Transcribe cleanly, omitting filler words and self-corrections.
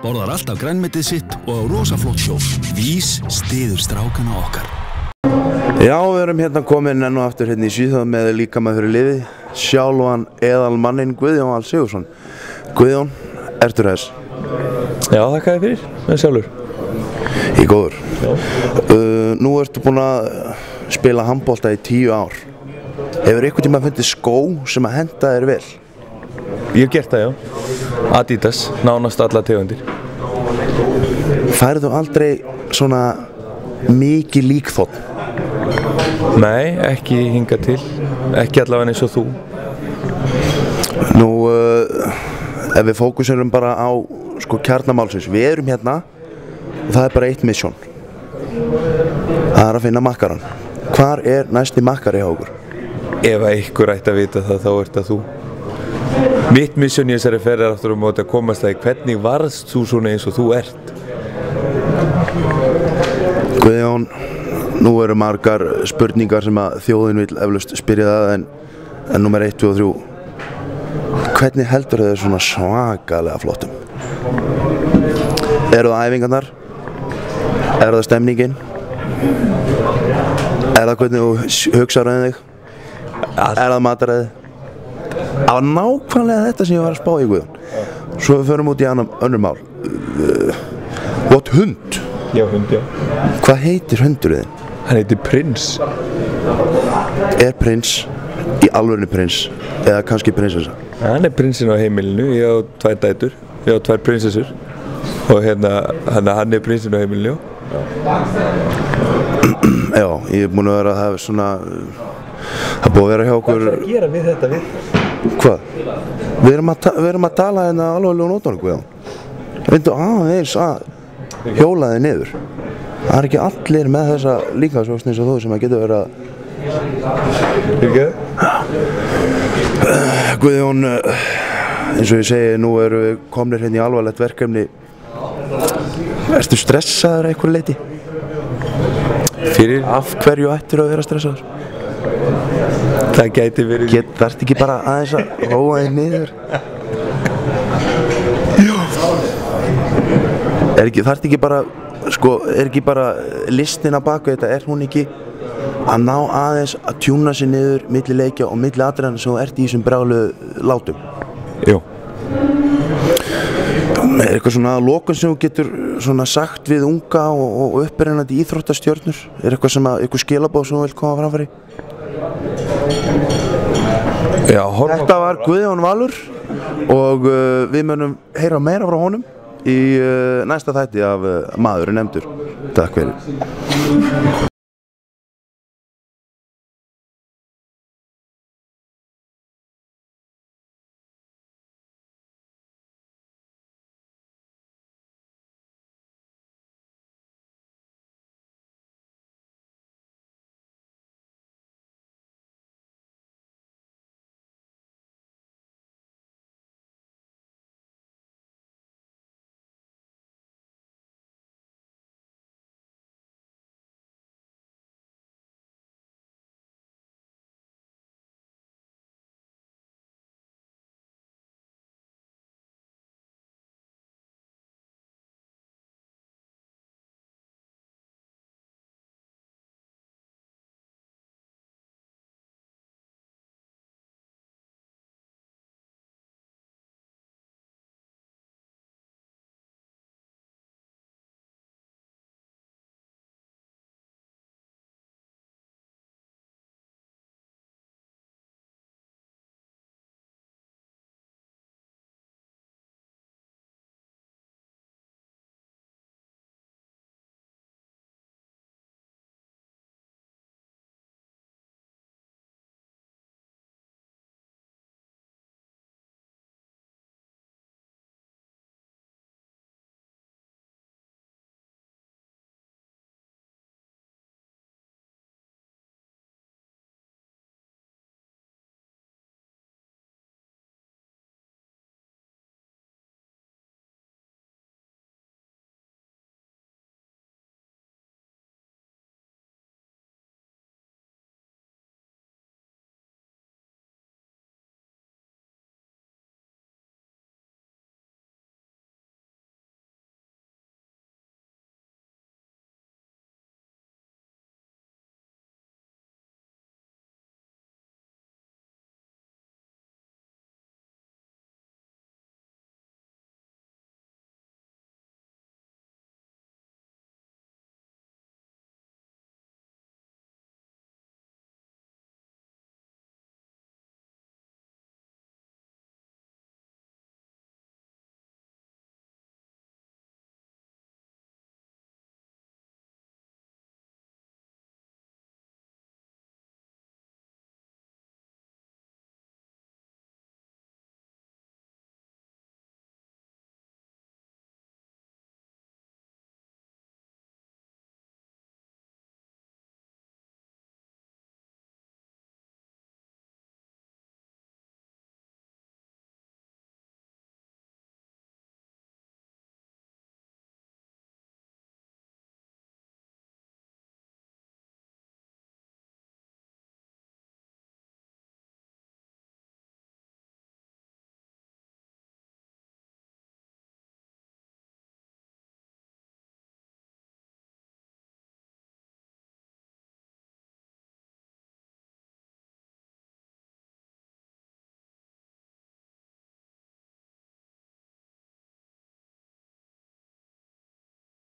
borðar alltaf grænmetið sitt og á rosaflott hjól. Vís styður strákana okkar. Já, við erum hérna komin enn og aftur hérna í Svíþjóð með líka með fyrir liði. Sjálfan eðalmanninn Guðjón Val Sigurðsson. Guðjón, ertu þess? Já, þakka þér fyrir, með sjálfur. Ég er góður. Nú ertu búinn að spila handbolta í 10 ár. Hefur einhvern tíma fundið skó sem að henta þér vel? Ég hef gert það, já. Adidas, nánast alla tegundir. Færðu aldrei svona mikið líkþótt? Nei, ekki hingað til. Ekki allavega eins og þú. Nú, ef við fókusurum bara á kjarnamálsins. Við erum hérna og það er bara eitt mission. Það er að finna makkaran. Hvar er næsti makkari hjá okkur? Ef einhver ætti að vita það, þá ert það þú. Mitt mission í þessari ferð er aftur á móti að komast að hvernig varðst þú svona eins og þú ert? Guðjón, nú eru margar spurningar sem að þjóðin vil eflaust spyrja það en númer 1, 2 og 3. Hvernig heldur þau svona svakalega flottum? Eru það æfingarnar? Er það stemningin? Er það hvernig þú hugsaður um þig? Er það mataræði? Það var nákvæmlega þetta sem ég var að spá í, Guðjón. Svo við förum út í önnur mál. Þú átt hund? Já, hund, já. Hvað heitir hundurinn þinn? Hann heitir Prins. Er Prins í alvörinu prins? Eða kannski prinsessa? Hann er prinsinn á heimilinu. Ég á 2 dætur. Ég á 2 prinsessur. Og hann er prinsinn á heimilinu, já. Já, ég er búinn að vera að hafa svona... Það búið að vera hjá okkur... Hvað er að gera við þetta við? Hvað? Við erum að tala hérna alvarlega nótunum, Guðjón. Reyndu aðeins að hjóla þig niður. Það er ekki allir með þessa líkamsvöxt eins og þú sem að getur verið að... Ekki? Guðjón, eins og ég segi, nú erum við komnir hérna í alvarlegt verkefni. Ertu stressaður að einhverju leyti? Fyrir? Af hverju ættir að vera stressaður? Það gæti verið... Þarftu ekki bara aðeins að róa þig niður? Þarftu ekki bara, er ekki bara listin á baku þetta, er hún ekki að ná aðeins að tjúna sig niður milli leikja og milli atriðanna sem þú ert í þessum brjáluðu látum? Jú. Er eitthvað svona lokun sem þú getur svona sagt við unga og upprennandi íþróttastjörnur? Er eitthvað skilaboð sem þú vilt koma framfæri? Já, Þetta var Guðjón Valur og við munum heyra meira frá honum í næsta þætti af Maðurinn nefndur. Takk fyrir.